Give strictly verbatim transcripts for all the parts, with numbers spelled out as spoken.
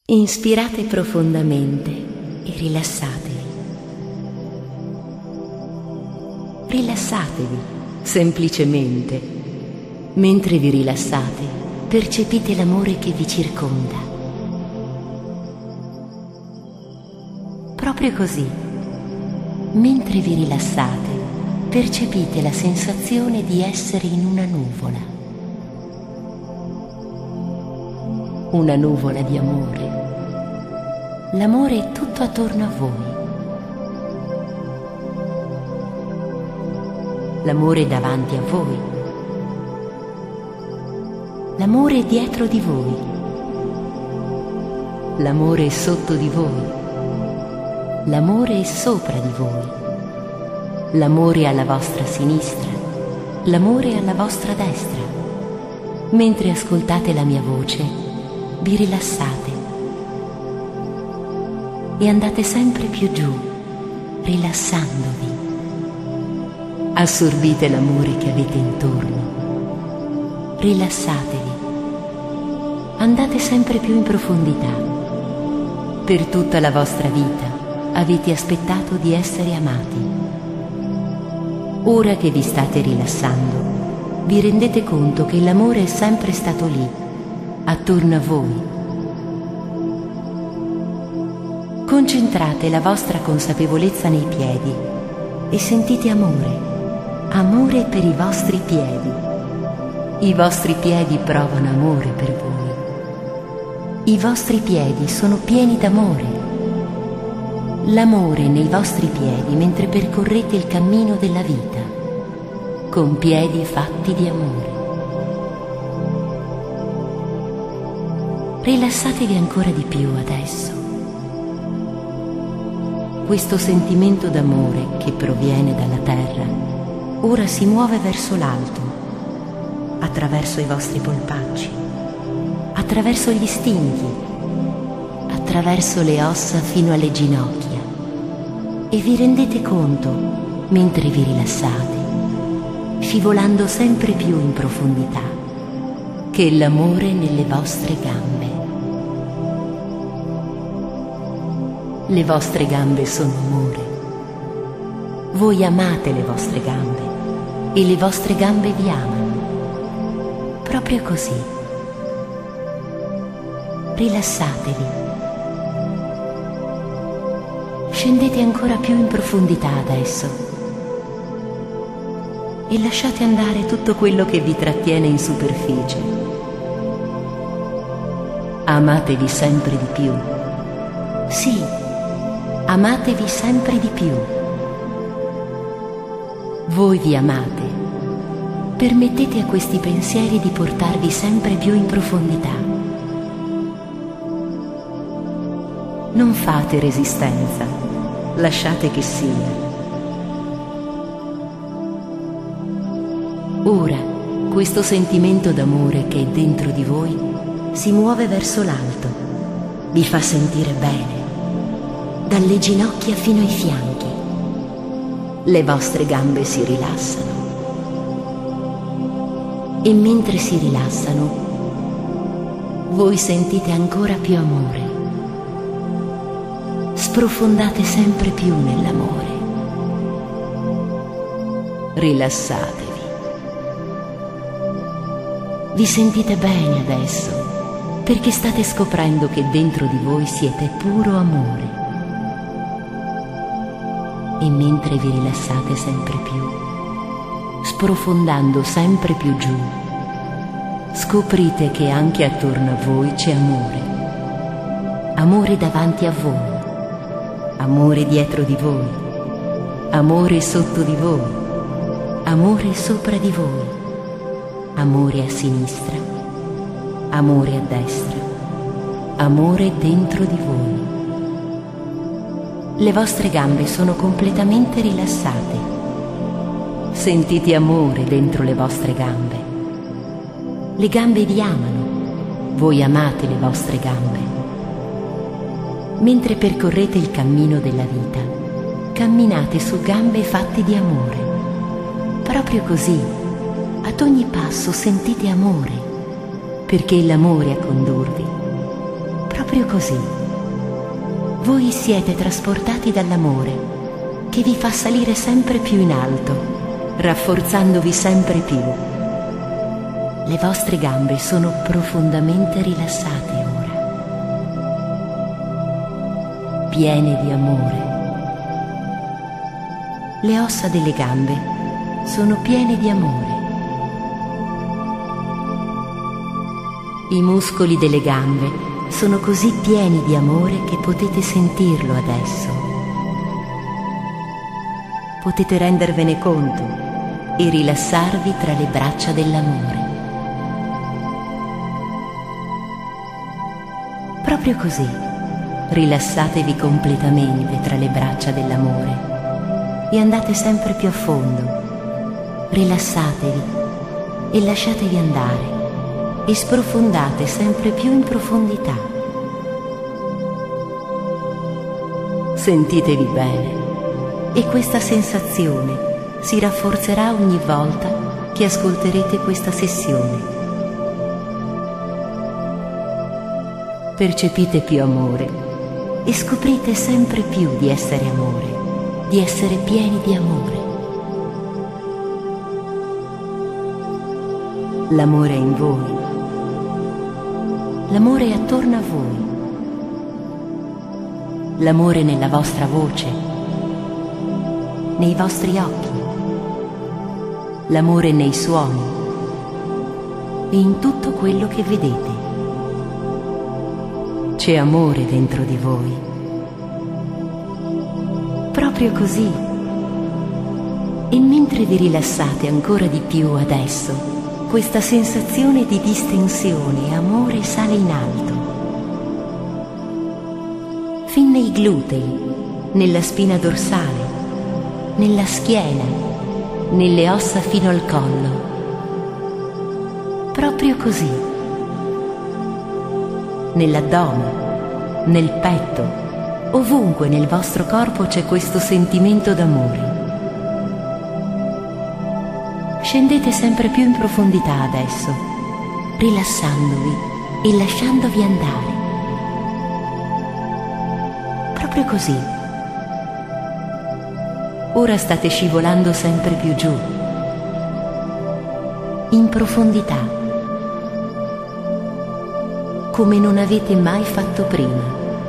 Inspirate profondamente e rilassatevi. Rilassatevi, semplicemente. Mentre vi rilassate, percepite l'amore che vi circonda. Proprio così, mentre vi rilassate, percepite la sensazione di essere in una nuvola. Una nuvola di amore. L'amore è tutto attorno a voi. L'amore è davanti a voi. L'amore è dietro di voi. L'amore è sotto di voi. L'amore è sopra di voi. L'amore è alla vostra sinistra. L'amore è alla vostra destra. Mentre ascoltate la mia voce, vi rilassate e andate sempre più giù, rilassandovi. Assorbite l'amore che avete intorno. Rilassatevi. Andate sempre più in profondità. Per tutta la vostra vita avete aspettato di essere amati. Ora che vi state rilassando, vi rendete conto che l'amore è sempre stato lì, attorno a voi. Concentrate la vostra consapevolezza nei piedi e sentite amore, amore per i vostri piedi. I vostri piedi provano amore per voi. I vostri piedi sono pieni d'amore. L'amore nei vostri piedi mentre percorrete il cammino della vita, con piedi fatti di amore. Rilassatevi ancora di più adesso. Questo sentimento d'amore che proviene dalla terra ora si muove verso l'alto, attraverso i vostri polpacci, attraverso gli stinchi, attraverso le ossa fino alle ginocchia, e vi rendete conto, mentre vi rilassate, scivolando sempre più in profondità, che l'amore è nelle vostre gambe. Le vostre gambe sono amore. Voi amate le vostre gambe e le vostre gambe vi amano. Proprio così. Rilassatevi. Scendete ancora più in profondità adesso e lasciate andare tutto quello che vi trattiene in superficie. Amatevi sempre di più. Sì, amatevi sempre di più. Voi vi amate. Permettete a questi pensieri di portarvi sempre più in profondità. Non fate resistenza, lasciate che sia. Ora, questo sentimento d'amore che è dentro di voi si muove verso l'alto, vi fa sentire bene, dalle ginocchia fino ai fianchi. Le vostre gambe si rilassano e mentre si rilassano, voi sentite ancora più amore. Sprofondate sempre più nell'amore. Rilassatevi. Vi sentite bene adesso, perché state scoprendo che dentro di voi siete puro amore. E mentre vi rilassate sempre più, sprofondando sempre più giù, scoprite che anche attorno a voi c'è amore. Amore davanti a voi, amore dietro di voi, amore sotto di voi, amore sopra di voi, amore a sinistra, amore a destra, amore dentro di voi. Le vostre gambe sono completamente rilassate. Sentite amore dentro le vostre gambe. Le gambe vi amano. Voi amate le vostre gambe. Mentre percorrete il cammino della vita, camminate su gambe fatte di amore. Proprio così, ad ogni passo sentite amore, perché è l'amore a condurvi Proprio così. Voi siete trasportati dall'amore che vi fa salire sempre più in alto, rafforzandovi sempre più. Le vostre gambe sono profondamente rilassate ora, piene di amore. Le ossa delle gambe sono piene di amore. I muscoli delle gambe sono così pieni di amore che potete sentirlo adesso. Potete rendervene conto e rilassarvi tra le braccia dell'amore. Proprio così, rilassatevi completamente tra le braccia dell'amore e andate sempre più a fondo. Rilassatevi e lasciatevi andare e sprofondate sempre più in profondità. Sentitevi bene e questa sensazione si rafforzerà ogni volta che ascolterete questa sessione. Percepite più amore e scoprite sempre più di essere amore, di essere pieni di amore. L'amore è in voi. L'amore è attorno a voi. L'amore nella vostra voce, nei vostri occhi. L'amore nei suoni e in tutto quello che vedete. C'è amore dentro di voi. Proprio così. E mentre vi rilassate ancora di più adesso, questa sensazione di distensione e amore sale in alto, fin nei glutei, nella spina dorsale, nella schiena, nelle ossa fino al collo. Proprio così. Nell'addome, nel petto, ovunque nel vostro corpo c'è questo sentimento d'amore. Scendete sempre più in profondità adesso, rilassandovi e lasciandovi andare. Proprio così. Ora state scivolando sempre più giù, in profondità, come non avete mai fatto prima.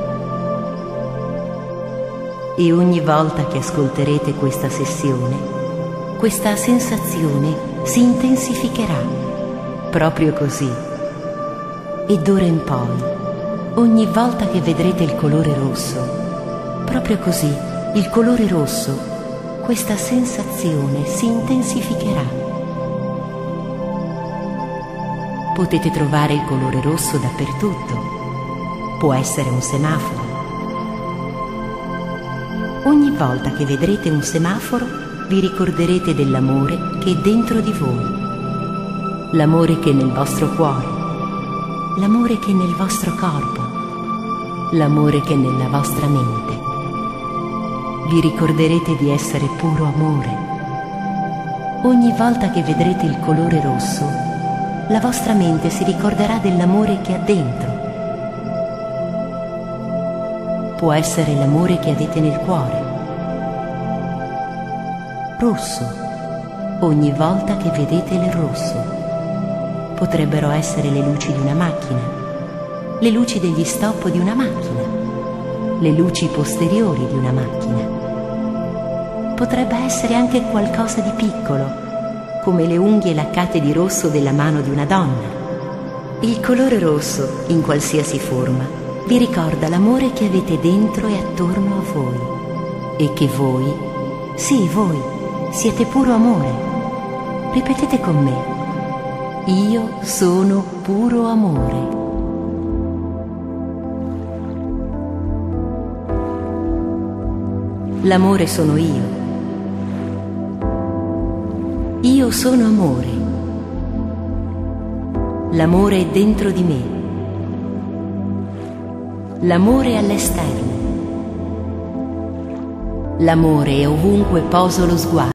E ogni volta che ascolterete questa sessione, questa sensazione si intensificherà, proprio così. E d'ora in poi, ogni volta che vedrete il colore rosso, proprio così, il colore rosso, questa sensazione si intensificherà. Potete trovare il colore rosso dappertutto. Può essere un semaforo. Ogni volta che vedrete un semaforo, vi ricorderete dell'amore che è dentro di voi, l'amore che è nel vostro cuore, l'amore che è nel vostro corpo, l'amore che è nella vostra mente. Vi ricorderete di essere puro amore. Ogni volta che vedrete il colore rosso, la vostra mente si ricorderà dell'amore che ha dentro. Può essere l'amore che avete nel cuore. Rosso, ogni volta che vedete il rosso. Potrebbero essere le luci di una macchina, le luci degli stop di una macchina, le luci posteriori di una macchina. Potrebbe essere anche qualcosa di piccolo, come le unghie laccate di rosso della mano di una donna. Il colore rosso, in qualsiasi forma, vi ricorda l'amore che avete dentro e attorno a voi, e che voi, sì voi, siete puro amore. Ripetete con me: io sono puro amore. L'amore sono io. Io sono amore. L'amore è dentro di me. L'amore è all'esterno. L'amore è ovunque poso lo sguardo.